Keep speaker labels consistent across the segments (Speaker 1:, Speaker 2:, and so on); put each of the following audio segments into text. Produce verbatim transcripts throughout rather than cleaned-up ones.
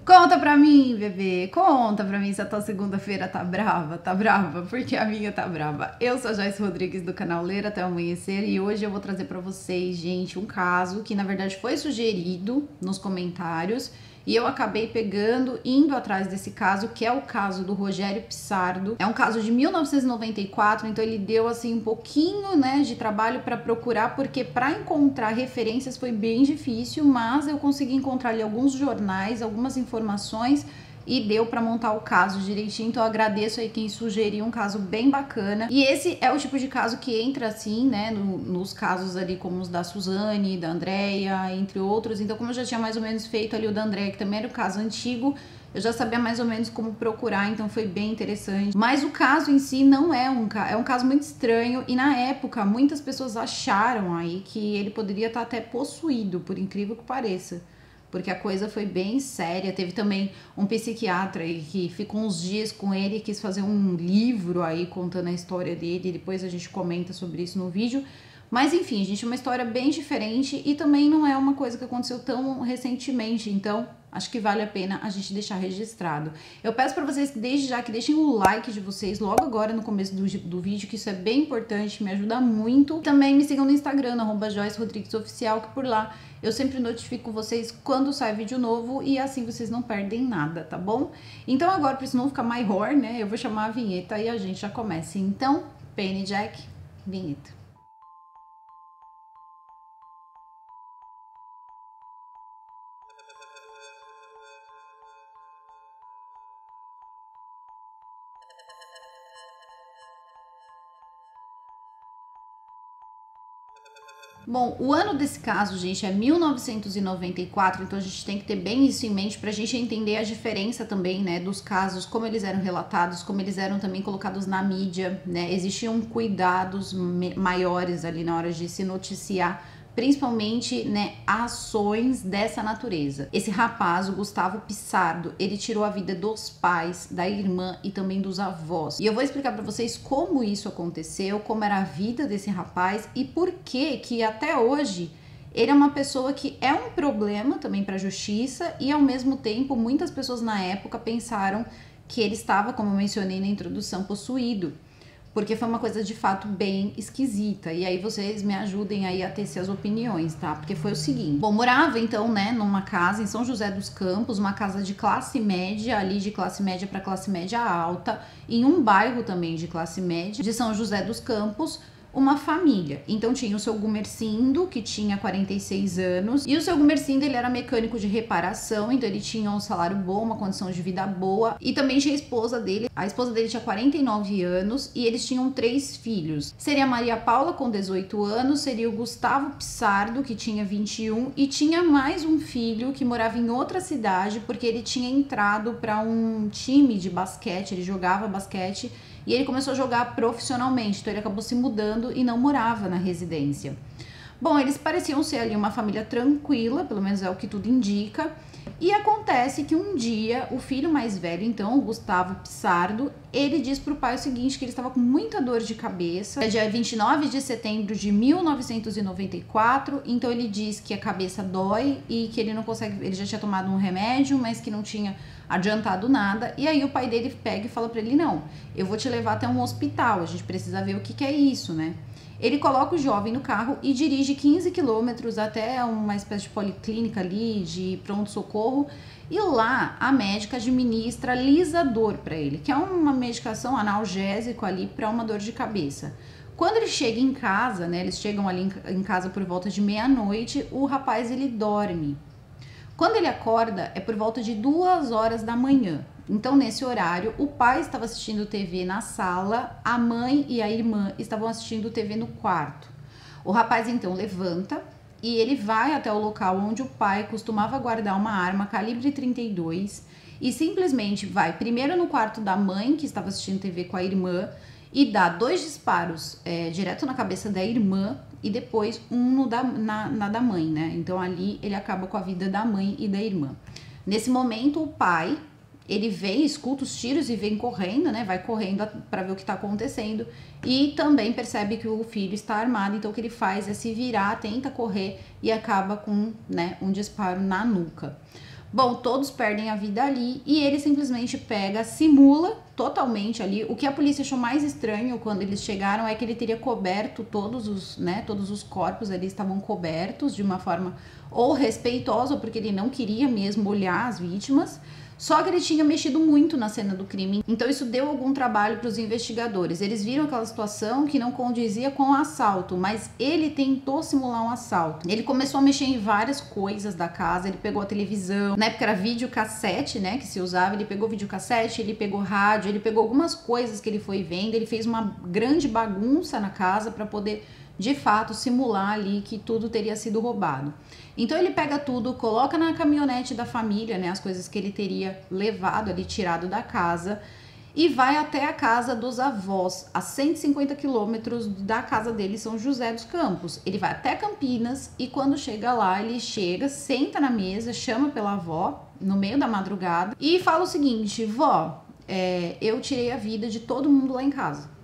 Speaker 1: Conta pra mim, bebê, conta pra mim se a tua segunda-feira tá brava, tá brava, porque a minha tá brava. Eu sou a Joyce Rodrigues do canal Ler Até o Amanhecer e hoje eu vou trazer pra vocês, gente, um caso que na verdade foi sugerido nos comentários e eu acabei pegando, indo atrás desse caso, que é o caso do Rogério Pissardo. É um caso de mil novecentos e noventa e quatro, então ele deu assim um pouquinho, né, de trabalho para procurar, porque para encontrar referências foi bem difícil, mas eu consegui encontrar ali alguns jornais, algumas informações e deu para montar o caso direitinho. Então eu agradeço aí quem sugeriu um caso bem bacana. E esse é o tipo de caso que entra assim, né, no, nos casos ali como os da Suzane, da Andrea, entre outros. Então como eu já tinha mais ou menos feito ali o da Andrea, que também era o caso antigo, eu já sabia mais ou menos como procurar, então foi bem interessante. Mas o caso em si não é um caso, é um caso muito estranho e na época muitas pessoas acharam aí que ele poderia estar até possuído, por incrível que pareça. Porque a coisa foi bem séria. Teve também um psiquiatra aí que ficou uns dias com ele e quis fazer um livro aí contando a história dele. Depois a gente comenta sobre isso no vídeo. Mas enfim, gente, é uma história bem diferente e também não é uma coisa que aconteceu tão recentemente. Então, acho que vale a pena a gente deixar registrado. Eu peço pra vocês que desde já que deixem o like de vocês logo agora no começo do, do vídeo, que isso é bem importante, me ajuda muito. Também me sigam no Instagram, no arroba Joyce Rodrigues Oficial, que por lá eu sempre notifico vocês quando sai vídeo novo e assim vocês não perdem nada, tá bom? Então agora, pra isso não ficar maior, né, eu vou chamar a vinheta e a gente já começa. Então, Penny Jack, vinheta. Bom, o ano desse caso, gente, é mil novecentos e noventa e quatro, então a gente tem que ter bem isso em mente pra gente entender a diferença também, né, dos casos, como eles eram relatados, como eles eram também colocados na mídia, né, existiam cuidados maiores ali na hora de se noticiar, principalmente, né, ações dessa natureza. Esse rapaz, o Gustavo Pissardo, ele tirou a vida dos pais, da irmã e também dos avós. E eu vou explicar para vocês como isso aconteceu, como era a vida desse rapaz e por que que até hoje ele é uma pessoa que é um problema também para a justiça e ao mesmo tempo muitas pessoas na época pensaram que ele estava, como eu mencionei na introdução, possuído. Porque foi uma coisa de fato bem esquisita. E aí vocês me ajudem aí a tecer as opiniões, tá? Porque foi o seguinte. Bom, morava então, né, numa casa em São José dos Campos, uma casa de classe média, ali de classe média para classe média alta, em um bairro também de classe média, de São José dos Campos, uma família. Então tinha o seu Gumercindo, que tinha quarenta e seis anos, e o seu Gumercindo, ele era mecânico de reparação, então ele tinha um salário bom, uma condição de vida boa, e também tinha a esposa dele. A esposa dele tinha quarenta e nove anos e eles tinham três filhos. Seria a Maria Paula, com dezoito anos, seria o Gustavo Pissardo, que tinha vinte e um, e tinha mais um filho que morava em outra cidade, porque ele tinha entrado para um time de basquete, ele jogava basquete, e ele começou a jogar profissionalmente, então ele acabou se mudando e não morava na residência. Bom, eles pareciam ser ali uma família tranquila, pelo menos é o que tudo indica, e acontece que um dia o filho mais velho, então, o Gustavo Pissardo, ele diz pro pai o seguinte, que ele estava com muita dor de cabeça. É dia vinte e nove de setembro de mil novecentos e noventa e quatro, então ele diz que a cabeça dói e que ele não consegue, ele já tinha tomado um remédio, mas que não tinha adiantado nada, e aí o pai dele pega e fala pra ele, não, eu vou te levar até um hospital, a gente precisa ver o que que é isso, né? Ele coloca o jovem no carro e dirige quinze quilômetros até uma espécie de policlínica ali, de pronto-socorro, e lá a médica administra Lisador para ele, que é uma medicação analgésico ali para uma dor de cabeça. Quando ele chega em casa, né, eles chegam ali em casa por volta de meia-noite, o rapaz ele dorme. Quando ele acorda é por volta de duas horas da manhã. Então, nesse horário, o pai estava assistindo T V na sala, a mãe e a irmã estavam assistindo T V no quarto. O rapaz, então, levanta e ele vai até o local onde o pai costumava guardar uma arma calibre trinta e dois e simplesmente vai primeiro no quarto da mãe, que estava assistindo T V com a irmã, e dá dois disparos é, direto na cabeça da irmã e depois um no da, na, na da mãe, né? Então ali ele acaba com a vida da mãe e da irmã. Nesse momento o pai, ele vem, escuta os tiros e vem correndo, né? Vai correndo para ver o que tá acontecendo e também percebe que o filho está armado, então o que ele faz é se virar, tenta correr e acaba com, né, um disparo na nuca. Bom, todos perdem a vida ali e ele simplesmente pega, simula totalmente ali. O que a polícia achou mais estranho quando eles chegaram é que ele teria coberto todos os, né, todos os corpos ali estavam cobertos de uma forma ou respeitosa, ou porque ele não queria mesmo olhar as vítimas. Só que ele tinha mexido muito na cena do crime, então isso deu algum trabalho para os investigadores. Eles viram aquela situação que não condizia com o assalto, mas ele tentou simular um assalto. Ele começou a mexer em várias coisas da casa, ele pegou a televisão, na época era videocassete, né, que se usava, ele pegou videocassete, ele pegou rádio, ele pegou algumas coisas que ele foi vendo, ele fez uma grande bagunça na casa para poder, de fato, simular ali que tudo teria sido roubado. Então ele pega tudo, coloca na caminhonete da família, né, as coisas que ele teria levado ali, tirado da casa, e vai até a casa dos avós, a cento e cinquenta quilômetros da casa dele, São José dos Campos. Ele vai até Campinas e quando chega lá, ele chega, senta na mesa, chama pela avó, no meio da madrugada, e fala o seguinte: vó, é, eu tirei a vida de todo mundo lá em casa.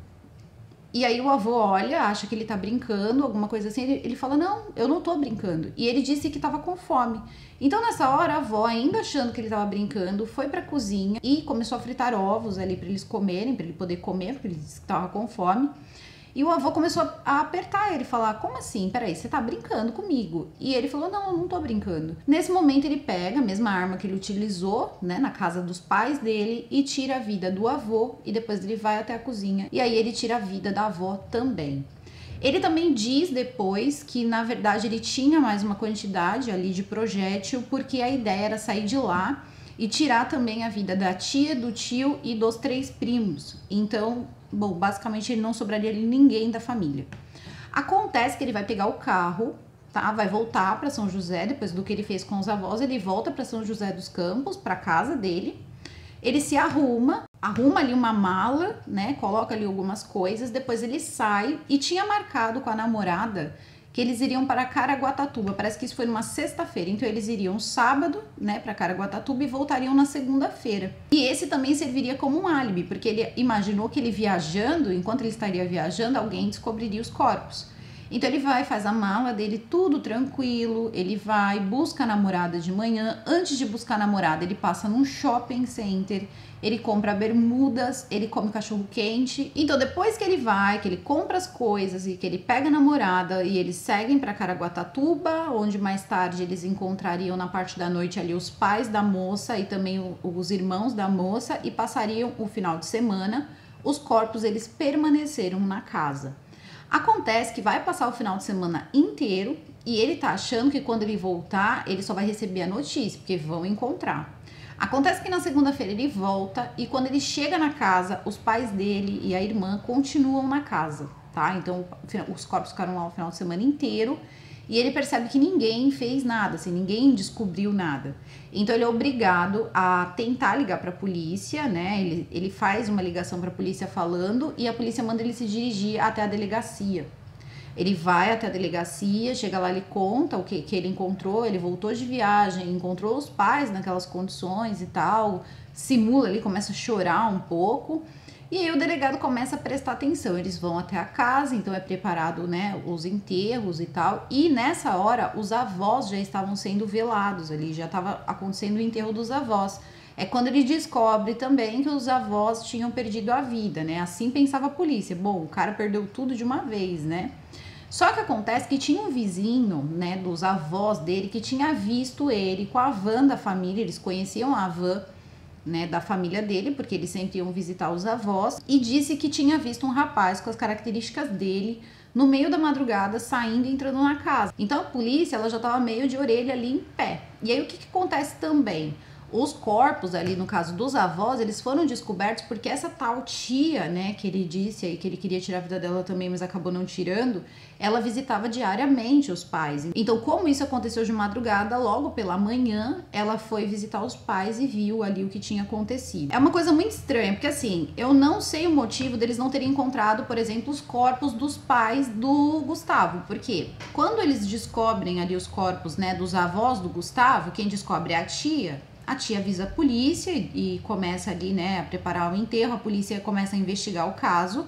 Speaker 1: E aí o avô olha, acha que ele tá brincando, alguma coisa assim, ele, ele fala, não, eu não tô brincando. E ele disse que tava com fome. Então nessa hora a avó, ainda achando que ele tava brincando, foi pra cozinha e começou a fritar ovos ali pra eles comerem, pra ele poder comer, porque ele disse que tava com fome. E o avô começou a apertar ele, falar, como assim? Peraí, você tá brincando comigo? E ele falou, não, eu não tô brincando. Nesse momento ele pega a mesma arma que ele utilizou, né, na casa dos pais dele e tira a vida do avô e depois ele vai até a cozinha e aí ele tira a vida da avó também. Ele também diz depois que, na verdade, ele tinha mais uma quantidade ali de projétil porque a ideia era sair de lá e tirar também a vida da tia, do tio e dos três primos. Então, bom, basicamente ele não sobraria ali ninguém da família. Acontece que ele vai pegar o carro, tá? Vai voltar para São José, depois do que ele fez com os avós, ele volta para São José dos Campos, para casa dele. Ele se arruma, arruma ali uma mala, né? Coloca ali algumas coisas, depois ele sai e tinha marcado com a namorada que eles iriam para Caraguatatuba. Parece que isso foi numa sexta-feira. Então eles iriam sábado, né, para Caraguatatuba e voltariam na segunda-feira. E esse também serviria como um álibi, porque ele imaginou que ele viajando, enquanto ele estaria viajando, alguém descobriria os corpos. Então ele vai, faz a mala dele, tudo tranquilo, ele vai, busca a namorada de manhã. Antes de buscar a namorada, ele passa num shopping center, ele compra bermudas, ele come cachorro quente. Então depois que ele vai, que ele compra as coisas e que ele pega a namorada e eles seguem para Caraguatatuba, onde mais tarde eles encontrariam na parte da noite ali os pais da moça e também os irmãos da moça e passariam o final de semana. Os corpos eles permaneceram na casa. Acontece que vai passar o final de semana inteiro e ele tá achando que quando ele voltar, ele só vai receber a notícia, porque vão encontrar. Acontece que na segunda-feira ele volta e quando ele chega na casa, os pais dele e a irmã continuam na casa, tá? Então os corpos ficaram lá o final de semana inteiro e ele percebe que ninguém fez nada, assim, ninguém descobriu nada. Então ele é obrigado a tentar ligar para a polícia, né? Ele, ele faz uma ligação para a polícia falando e a polícia manda ele se dirigir até a delegacia. Ele vai até a delegacia, chega lá, ele conta o que, que ele encontrou, ele voltou de viagem, encontrou os pais naquelas condições e tal, simula ali, começa a chorar um pouco. E aí o delegado começa a prestar atenção, eles vão até a casa, então é preparado, né, os enterros e tal, e nessa hora os avós já estavam sendo velados ali, já estava acontecendo o enterro dos avós. É quando ele descobre também que os avós tinham perdido a vida, né, assim pensava a polícia, bom, o cara perdeu tudo de uma vez, né. Só que acontece que tinha um vizinho, né, dos avós dele que tinha visto ele com a van da família, eles conheciam a van, né, da família dele, porque eles sempre iam visitar os avós, e disse que tinha visto um rapaz com as características dele no meio da madrugada saindo e entrando na casa. Então a polícia ela já estava meio de orelha ali em pé. E aí o que, que acontece também? Os corpos ali, no caso dos avós, eles foram descobertos porque essa tal tia, né, que ele disse aí que ele queria tirar a vida dela também, mas acabou não tirando, ela visitava diariamente os pais. Então, como isso aconteceu de madrugada, logo pela manhã, ela foi visitar os pais e viu ali o que tinha acontecido. É uma coisa muito estranha, porque assim, eu não sei o motivo deles não terem encontrado, por exemplo, os corpos dos pais do Gustavo, porque quando eles descobrem ali os corpos, né, dos avós do Gustavo, quem descobre é a tia. A tia avisa a polícia e começa ali, né, a preparar o enterro, a polícia começa a investigar o caso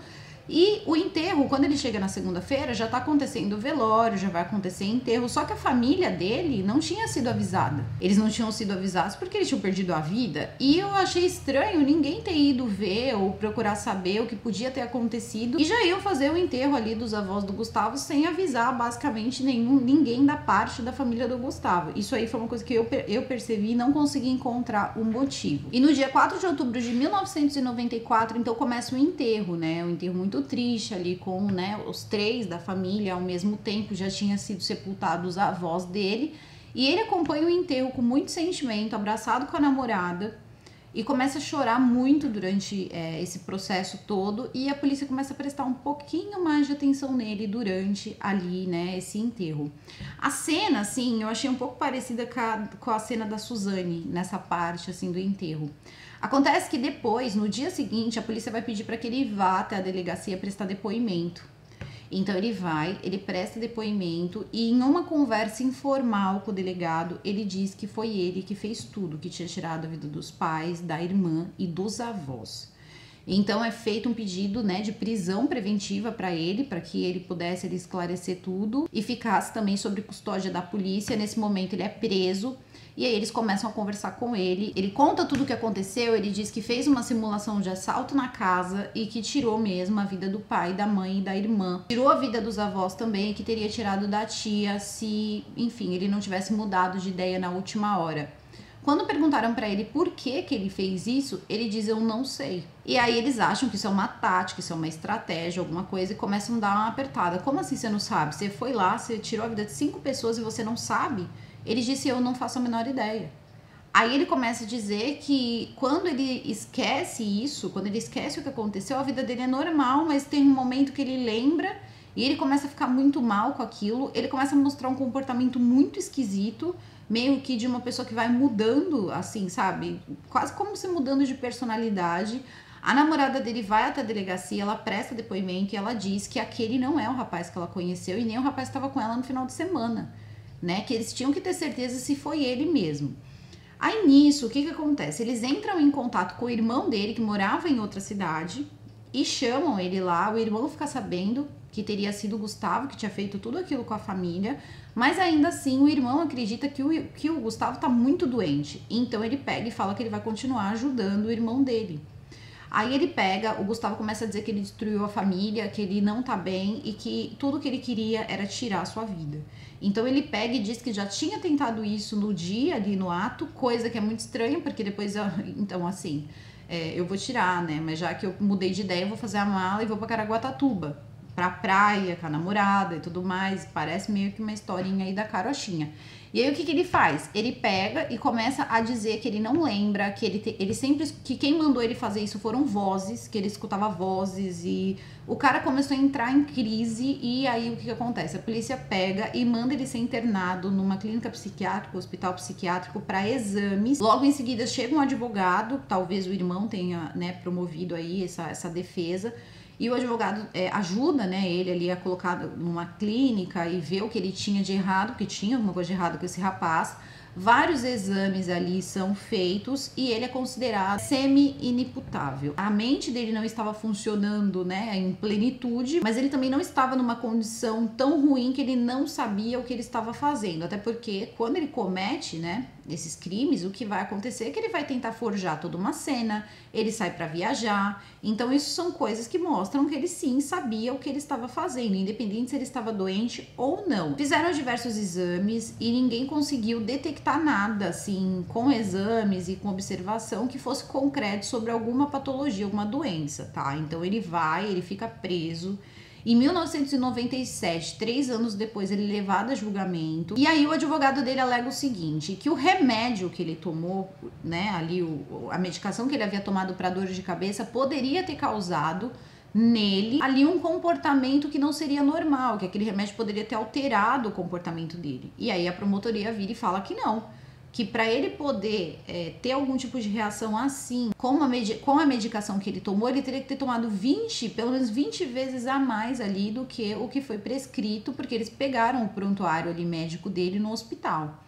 Speaker 1: E o enterro, quando ele chega na segunda-feira, já tá acontecendo o velório, já vai acontecer enterro, só que a família dele não tinha sido avisada. Eles não tinham sido avisados porque eles tinham perdido a vida. E eu achei estranho ninguém ter ido ver ou procurar saber o que podia ter acontecido. E já iam fazer o enterro ali dos avós do Gustavo sem avisar basicamente nenhum, ninguém da parte da família do Gustavo. Isso aí foi uma coisa que eu, eu percebi e não consegui encontrar o motivo. E no dia quatro de outubro de mil novecentos e noventa e quatro, então começa o enterro, né? Um enterro muito triste ali com, né, os três da família ao mesmo tempo. Já tinha sido sepultados os avós dele. E ele acompanha o enterro com muito sentimento, abraçado com a namorada. E começa a chorar muito durante é, esse processo todo. E a polícia começa a prestar um pouquinho mais de atenção nele durante ali, né, esse enterro. A cena, assim, eu achei um pouco parecida com a, com a cena da Suzane, nessa parte, assim, do enterro. Acontece que depois, no dia seguinte, a polícia vai pedir para que ele vá até a delegacia prestar depoimento. Então ele vai, ele presta depoimento e em uma conversa informal com o delegado, ele diz que foi ele que fez tudo, que tinha tirado a vida dos pais, da irmã e dos avós. Então é feito um pedido, né, de prisão preventiva para ele, para que ele pudesse ele esclarecer tudo e ficasse também sob custódia da polícia. Nesse momento ele é preso. E aí eles começam a conversar com ele, ele conta tudo o que aconteceu, ele diz que fez uma simulação de assalto na casa e que tirou mesmo a vida do pai, da mãe e da irmã. Tirou a vida dos avós também, que teria tirado da tia se, enfim, ele não tivesse mudado de ideia na última hora. Quando perguntaram pra ele por que que ele fez isso, ele diz, eu não sei. E aí eles acham que isso é uma tática, isso é uma estratégia, alguma coisa, e começam a dar uma apertada. Como assim você não sabe? Você foi lá, você tirou a vida de cinco pessoas e você não sabe? Ele disse, eu não faço a menor ideia. Aí ele começa a dizer que quando ele esquece isso, quando ele esquece o que aconteceu, a vida dele é normal, mas tem um momento que ele lembra e ele começa a ficar muito mal com aquilo. Ele começa a mostrar um comportamento muito esquisito, meio que de uma pessoa que vai mudando, assim, sabe? Quase como se mudando de personalidade. A namorada dele vai até a delegacia, ela presta depoimento e ela diz que aquele não é o rapaz que ela conheceu e nem o rapaz que estava com ela no final de semana. Né, que eles tinham que ter certeza se foi ele mesmo. Aí nisso, o que que acontece? Eles entram em contato com o irmão dele, que morava em outra cidade, e chamam ele lá. O irmão fica sabendo que teria sido o Gustavo que tinha feito tudo aquilo com a família, mas ainda assim o irmão acredita que o, que o Gustavo tá muito doente. Então ele pega e fala que ele vai continuar ajudando o irmão dele. Aí ele pega, o Gustavo começa a dizer que ele destruiu a família, que ele não tá bem e que tudo que ele queria era tirar a sua vida. Então ele pega e diz que já tinha tentado isso no dia ali no ato, coisa que é muito estranha, porque depois, eu, então assim, é, eu vou tirar, né? Mas já que eu mudei de ideia, eu vou fazer a mala e vou pra Caraguatatuba, pra praia, com a namorada e tudo mais. Parece meio que uma historinha aí da carochinha. E aí o que que ele faz? Ele pega e começa a dizer que ele não lembra, que ele, te, ele sempre, que quem mandou ele fazer isso foram vozes, que ele escutava vozes e o cara começou a entrar em crise. E aí o que que acontece? A polícia pega e manda ele ser internado numa clínica psiquiátrica, hospital psiquiátrico para exames. Logo em seguida chega um advogado, talvez o irmão tenha, né, promovido aí essa, essa defesa. E o advogado é, ajuda, né, ele ali a colocar numa clínica e ver o que ele tinha de errado, porque tinha alguma coisa de errado com esse rapaz. Vários exames ali são feitos e ele é considerado semi-inimputável. A mente dele não estava funcionando, né, em plenitude, mas ele também não estava numa condição tão ruim que ele não sabia o que ele estava fazendo. Até porque quando ele comete, né, esses crimes, o que vai acontecer é que ele vai tentar forjar toda uma cena, ele sai para viajar. Então isso são coisas que mostram que ele sim sabia o que ele estava fazendo, independente se ele estava doente ou não. Fizeram diversos exames e ninguém conseguiu detectar nada, assim, com exames e com observação que fosse concreto sobre alguma patologia, alguma doença, tá? Então ele vai, ele fica preso. Em mil novecentos e noventa e sete, três anos depois, ele é levado a julgamento. E aí o advogado dele alega o seguinte, que o remédio que ele tomou, né, ali o, a medicação que ele havia tomado para dor de cabeça poderia ter causado nele ali um comportamento que não seria normal, que aquele remédio poderia ter alterado o comportamento dele. E aí a promotoria vira e fala que não, que para ele poder é, ter algum tipo de reação assim, com a, com a medicação que ele tomou, ele teria que ter tomado vinte, pelo menos vinte vezes a mais ali do que o que foi prescrito, porque eles pegaram o prontuário ali médico dele no hospital.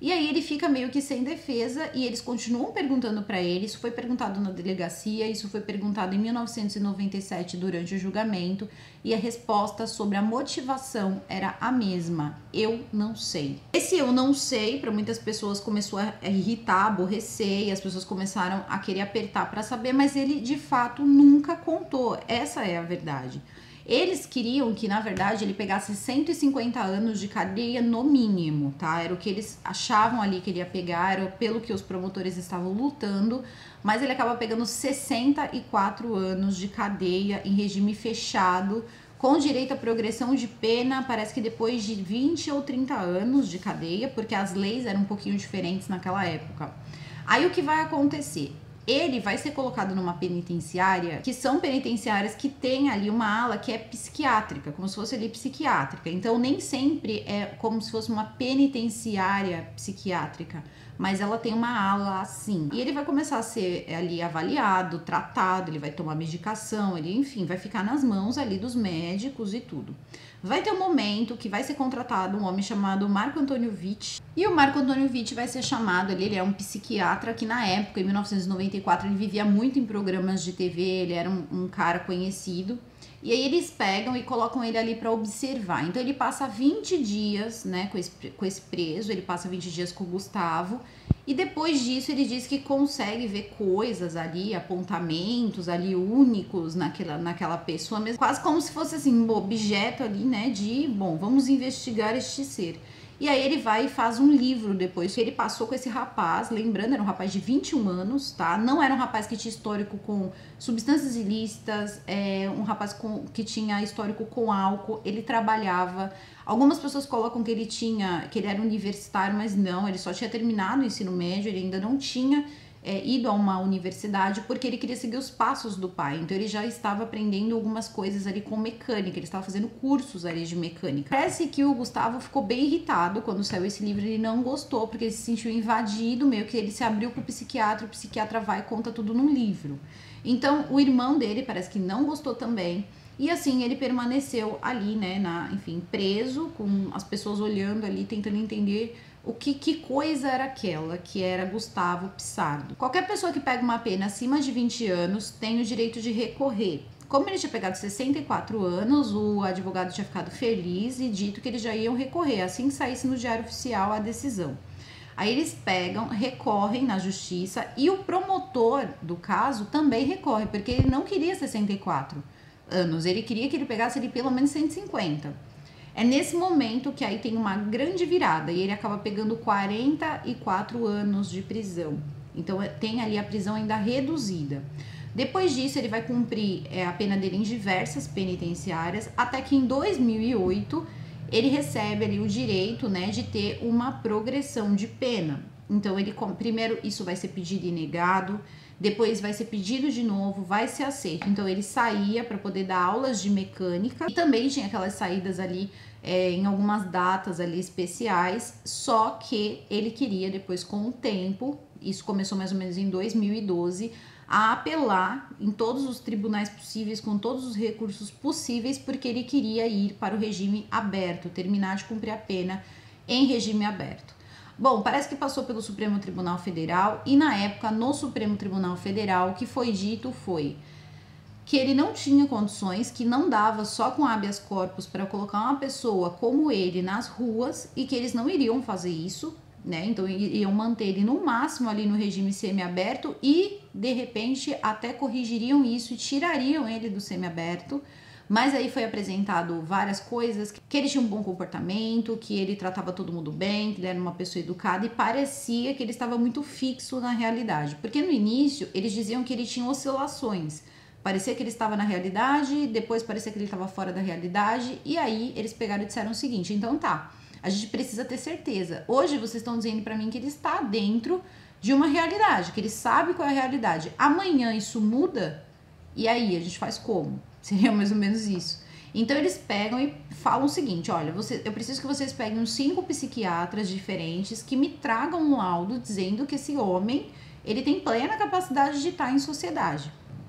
Speaker 1: E aí ele fica meio que sem defesa e eles continuam perguntando para ele. Isso foi perguntado na delegacia, isso foi perguntado em mil novecentos e noventa e sete durante o julgamento, e a resposta sobre a motivação era a mesma: eu não sei. Esse eu não sei para muitas pessoas começou a irritar, aborrecer, e as pessoas começaram a querer apertar para saber, mas ele de fato nunca contou. Essa é a verdade. Eles queriam que, na verdade, ele pegasse cento e cinquenta anos de cadeia no mínimo, tá? Era o que eles achavam ali que ele ia pegar, era pelo que os promotores estavam lutando, mas ele acaba pegando sessenta e quatro anos de cadeia em regime fechado, com direito à progressão de pena, parece que depois de vinte ou trinta anos de cadeia, porque as leis eram um pouquinho diferentes naquela época. Aí o que vai acontecer? Ele vai ser colocado numa penitenciária, que são penitenciárias que tem ali uma ala que é psiquiátrica, como se fosse ali psiquiátrica. Então, nem sempre é como se fosse uma penitenciária psiquiátrica, mas ela tem uma ala assim. E ele vai começar a ser ali avaliado, tratado, ele vai tomar medicação, ele, enfim, vai ficar nas mãos ali dos médicos e tudo. Vai ter um momento que vai ser contratado um homem chamado Marco Antônio Vitti. E o Marco Antônio Vitti vai ser chamado ali, ele é um psiquiatra que na época, em mil novecentos e noventa e quatro, ele vivia muito em programas de T V, ele era um, um cara conhecido. E aí eles pegam e colocam ele ali para observar. Então ele passa vinte dias, né, com esse, com esse preso, ele passa vinte dias com o Gustavo. E depois disso ele diz que consegue ver coisas ali, apontamentos ali únicos naquela, naquela pessoa mesmo, quase como se fosse assim, um objeto ali, né, de, bom, vamos investigar este ser. E aí ele vai e faz um livro depois que ele passou com esse rapaz, lembrando, era um rapaz de vinte e um anos, tá? Não era um rapaz que tinha histórico com substâncias ilícitas, é um rapaz com, que tinha histórico com álcool, ele trabalhava. Algumas pessoas colocam que ele tinha, que ele era universitário, mas não, ele só tinha terminado o ensino médio, ele ainda não tinha é, ido a uma universidade porque ele queria seguir os passos do pai. Então ele já estava aprendendo algumas coisas ali com mecânica, ele estava fazendo cursos ali de mecânica. Parece que o Gustavo ficou bem irritado quando saiu esse livro, ele não gostou porque ele se sentiu invadido, meio que ele se abriu pro psiquiatra, o psiquiatra vai e conta tudo num livro. Então o irmão dele parece que não gostou também. E assim, ele permaneceu ali, né, na, enfim, preso, com as pessoas olhando ali, tentando entender o que, que coisa era aquela, que era Gustavo Pissardo. Qualquer pessoa que pega uma pena acima de vinte anos tem o direito de recorrer. Como ele tinha pegado sessenta e quatro anos, o advogado tinha ficado feliz e dito que eles já iam recorrer, assim que saísse no Diário Oficial a decisão. Aí eles pegam, recorrem na justiça e o promotor do caso também recorre, porque ele não queria sessenta e quatro anos, ele queria que ele pegasse ali pelo menos cento e cinquenta. É nesse momento que aí tem uma grande virada e ele acaba pegando quarenta e quatro anos de prisão. Então tem ali a prisão ainda reduzida. Depois disso ele vai cumprir é, a pena dele em diversas penitenciárias, até que em dois mil e oito ele recebe ali o direito, né, de ter uma progressão de pena. Então ele primeiro isso vai ser pedido e negado, depois vai ser pedido de novo, vai ser aceito. Então ele saía para poder dar aulas de mecânica e também tinha aquelas saídas ali é, em algumas datas ali especiais, só que ele queria depois com o tempo, isso começou mais ou menos em dois mil e doze, a apelar em todos os tribunais possíveis, com todos os recursos possíveis, porque ele queria ir para o regime aberto, terminar de cumprir a pena em regime aberto. Bom, parece que passou pelo Supremo Tribunal Federal e na época no Supremo Tribunal Federal o que foi dito foi que ele não tinha condições, que não dava só com habeas corpus para colocar uma pessoa como ele nas ruas e que eles não iriam fazer isso, né? Então iriam manter ele no máximo ali no regime semiaberto e de repente até corrigiriam isso e tirariam ele do semiaberto. Mas aí foi apresentado várias coisas, que ele tinha um bom comportamento, que ele tratava todo mundo bem, que ele era uma pessoa educada e parecia que ele estava muito fixo na realidade. Porque no início eles diziam que ele tinha oscilações, parecia que ele estava na realidade, depois parecia que ele estava fora da realidade e aí eles pegaram e disseram o seguinte, então tá, a gente precisa ter certeza. Hoje vocês estão dizendo para mim que ele está dentro de uma realidade, que ele sabe qual é a realidade. Amanhã isso muda e aí a gente faz como? Seria mais ou menos isso. Então eles pegam e falam o seguinte, olha, você, eu preciso que vocês peguem uns cinco psiquiatras diferentes que me tragam um laudo dizendo que esse homem, ele tem plena capacidade de estar em sociedade.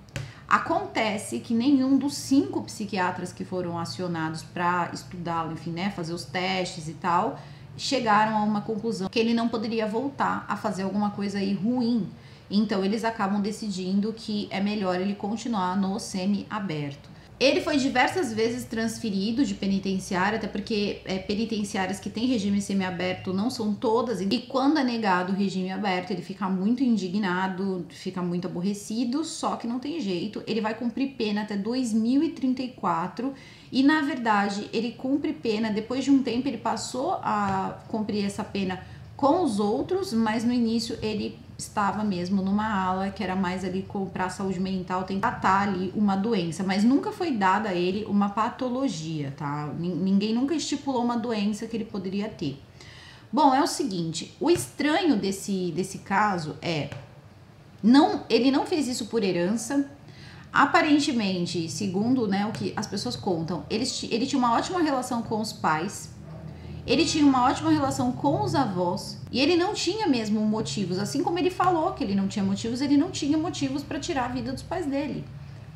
Speaker 1: Acontece que nenhum dos cinco psiquiatras que foram acionados para estudá-lo, enfim, né, fazer os testes e tal, chegaram a uma conclusão que ele não poderia voltar a fazer alguma coisa aí ruim. Então eles acabam decidindo que é melhor ele continuar no semi-aberto. Ele foi diversas vezes transferido de penitenciária, até porque é, penitenciárias que têm regime semiaberto não são todas, e quando é negado o regime aberto, ele fica muito indignado, fica muito aborrecido, só que não tem jeito, ele vai cumprir pena até dois mil e trinta e quatro, e na verdade ele cumpre pena, depois de um tempo ele passou a cumprir essa pena com os outros, mas no início ele estava mesmo numa ala que era mais ali para a saúde mental, tentar tratar ali uma doença, mas nunca foi dada a ele uma patologia, tá? Ninguém nunca estipulou uma doença que ele poderia ter. Bom, é o seguinte, o estranho desse, desse caso é, não, ele não fez isso por herança. Aparentemente, segundo, né, o que as pessoas contam, ele, ele tinha uma ótima relação com os pais, ele tinha uma ótima relação com os avós e ele não tinha mesmo motivos, assim como ele falou que ele não tinha motivos, ele não tinha motivos para tirar a vida dos pais dele.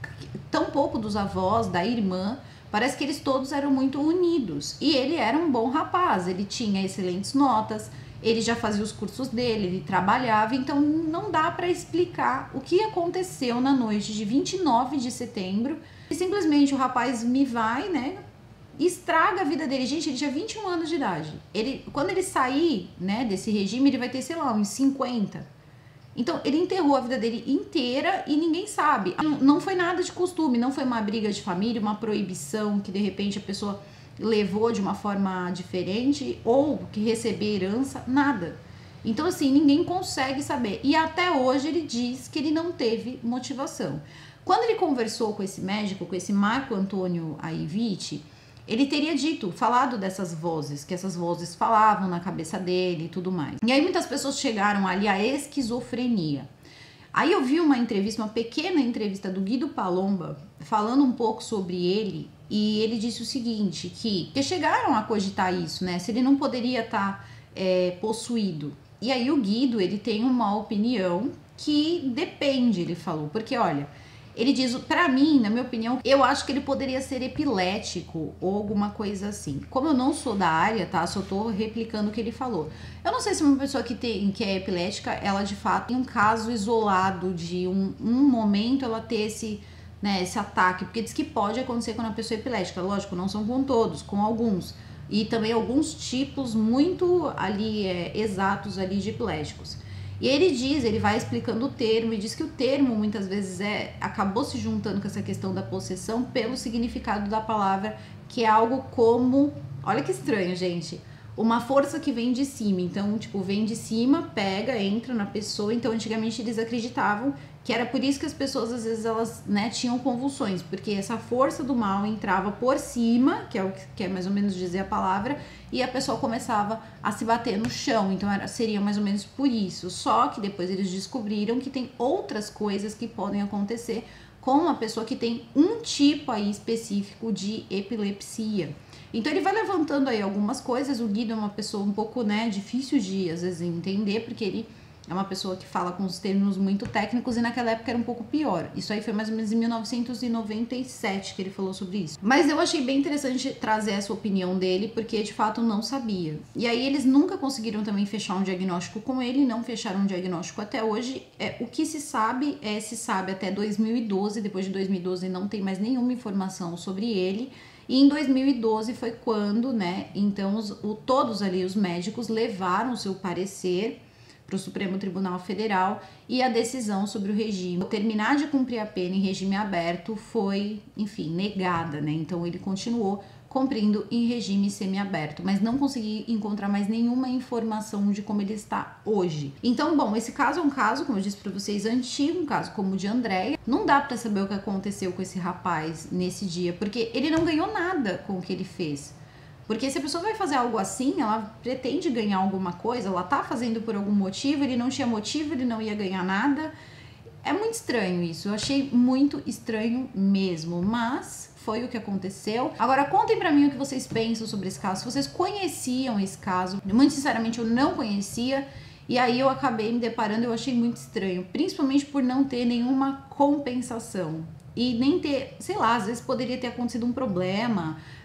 Speaker 1: Tampouco dos avós, da irmã, parece que eles todos eram muito unidos e ele era um bom rapaz, ele tinha excelentes notas, ele já fazia os cursos dele, ele trabalhava, então não dá para explicar o que aconteceu na noite de vinte e nove de setembro e simplesmente o rapaz me vai, né, estraga a vida dele. Gente, ele tinha vinte e um anos de idade. Ele, quando ele sair, né, desse regime, ele vai ter, sei lá, uns cinquenta. Então, ele enterrou a vida dele inteira e ninguém sabe. Não, não foi nada de costume, não foi uma briga de família, uma proibição que, de repente, a pessoa levou de uma forma diferente ou que receber herança, nada. Então, assim, ninguém consegue saber. E até hoje ele diz que ele não teve motivação. Quando ele conversou com esse médico, com esse Marco Antônio Aiviti, ele teria dito, falado dessas vozes, que essas vozes falavam na cabeça dele e tudo mais. E aí muitas pessoas chegaram ali à esquizofrenia. Aí eu vi uma entrevista, uma pequena entrevista do Guido Palomba, falando um pouco sobre ele, e ele disse o seguinte, que, que chegaram a cogitar isso, né? Se ele não poderia estar é, possuído. E aí o Guido, ele tem uma opinião que depende, ele falou, porque olha... Ele diz, pra mim, na minha opinião, eu acho que ele poderia ser epilético ou alguma coisa assim. Como eu não sou da área, tá? Só tô replicando o que ele falou. Eu não sei se uma pessoa que, tem, que é epilética, ela de fato tem um caso isolado de um, um momento ela ter esse, né, esse ataque. Porque diz que pode acontecer quando a pessoa é epilética. Lógico, não são com todos, com alguns. E também alguns tipos muito ali é, exatos ali de epiléticos. E ele diz, ele vai explicando o termo e diz que o termo muitas vezes é, acabou se juntando com essa questão da possessão pelo significado da palavra, que é algo como, olha que estranho, gente, uma força que vem de cima. Então, tipo, vem de cima, pega, entra na pessoa. Então, antigamente eles acreditavam que era por isso que as pessoas, às vezes, elas, né, tinham convulsões, porque essa força do mal entrava por cima, que é o que quer mais ou menos dizer a palavra, e a pessoa começava a se bater no chão. Então, era, seria mais ou menos por isso. Só que depois eles descobriram que tem outras coisas que podem acontecer com uma pessoa que tem um tipo aí específico de epilepsia. Então ele vai levantando aí algumas coisas. O Guido é uma pessoa um pouco, né, difícil de às vezes entender, porque ele é uma pessoa que fala com os termos muito técnicos e naquela época era um pouco pior. Isso aí foi mais ou menos em mil novecentos e noventa e sete que ele falou sobre isso. Mas eu achei bem interessante trazer essa opinião dele, porque de fato não sabia. E aí eles nunca conseguiram também fechar um diagnóstico com ele, não fecharam um diagnóstico até hoje. É, o que se sabe é, se sabe até dois mil e doze, depois de dois mil e doze não tem mais nenhuma informação sobre ele. E em dois mil e doze foi quando, né, então os, o, todos ali os médicos levaram o seu parecer para o Supremo Tribunal Federal e a decisão sobre o regime terminar de cumprir a pena em regime aberto foi, enfim, negada, né? Então ele continuou cumprindo em regime semiaberto, mas não consegui encontrar mais nenhuma informação de como ele está hoje. Então, bom, esse caso é um caso, como eu disse para vocês, antigo, um caso como o de Andréia. Não dá para saber o que aconteceu com esse rapaz nesse dia, porque ele não ganhou nada com o que ele fez. Porque se a pessoa vai fazer algo assim, ela pretende ganhar alguma coisa, ela tá fazendo por algum motivo, ele não tinha motivo, ele não ia ganhar nada. É muito estranho isso, eu achei muito estranho mesmo, mas foi o que aconteceu. Agora contem pra mim o que vocês pensam sobre esse caso, se vocês conheciam esse caso. Muito sinceramente eu não conhecia, e aí eu acabei me deparando, eu achei muito estranho, principalmente por não ter nenhuma compensação. E nem ter, sei lá, às vezes poderia ter acontecido um problema,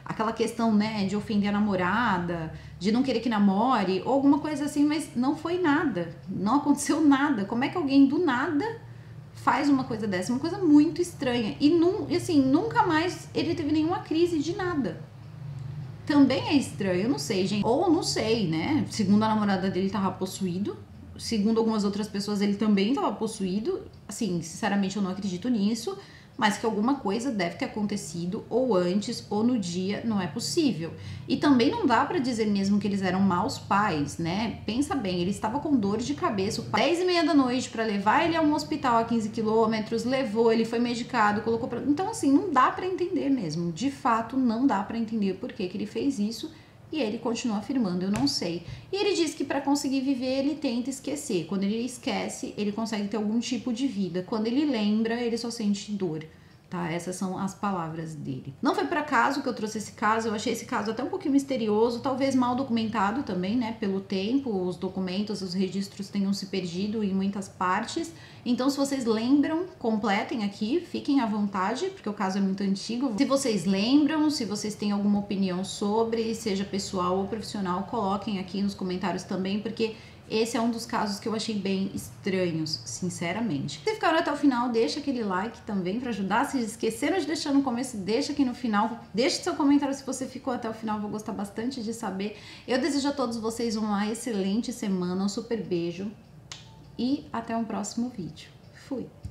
Speaker 1: aquela questão, né, de ofender a namorada, de não querer que namore, ou alguma coisa assim, mas não foi nada, não aconteceu nada. Como é que alguém do nada faz uma coisa dessa? Uma coisa muito estranha. E, num, assim, nunca mais ele teve nenhuma crise de nada. Também é estranho, eu não sei, gente. Ou não sei, né? Segundo a namorada dele, tava possuído. Segundo algumas outras pessoas, ele também tava possuído. Assim, sinceramente, eu não acredito nisso. Mas que alguma coisa deve ter acontecido ou antes ou no dia, não é possível. E também não dá pra dizer mesmo que eles eram maus pais, né? Pensa bem, ele estava com dor de cabeça, dez e meia da noite pra levar ele a um hospital a quinze quilômetros, levou, ele foi medicado, colocou pra... Então assim, não dá pra entender mesmo, de fato não dá pra entender por que que ele fez isso. E ele continua afirmando, eu não sei. E ele diz que para conseguir viver, ele tenta esquecer. Quando ele esquece, ele consegue ter algum tipo de vida. Quando ele lembra, ele só sente dor. Tá? Essas são as palavras dele. Não foi por acaso que eu trouxe esse caso, eu achei esse caso até um pouquinho misterioso, talvez mal documentado também, né? Pelo tempo, os documentos, os registros tenham se perdido em muitas partes. Então, se vocês lembram, completem aqui, fiquem à vontade, porque o caso é muito antigo. Se vocês lembram, se vocês têm alguma opinião sobre, seja pessoal ou profissional, coloquem aqui nos comentários também, porque esse é um dos casos que eu achei bem estranhos, sinceramente. Se ficaram até o final, deixa aquele like também para ajudar. Se esqueceram de deixar no começo, deixa aqui no final. Deixe seu comentário se você ficou até o final, vou gostar bastante de saber. Eu desejo a todos vocês uma excelente semana, um super beijo e até um próximo vídeo. Fui!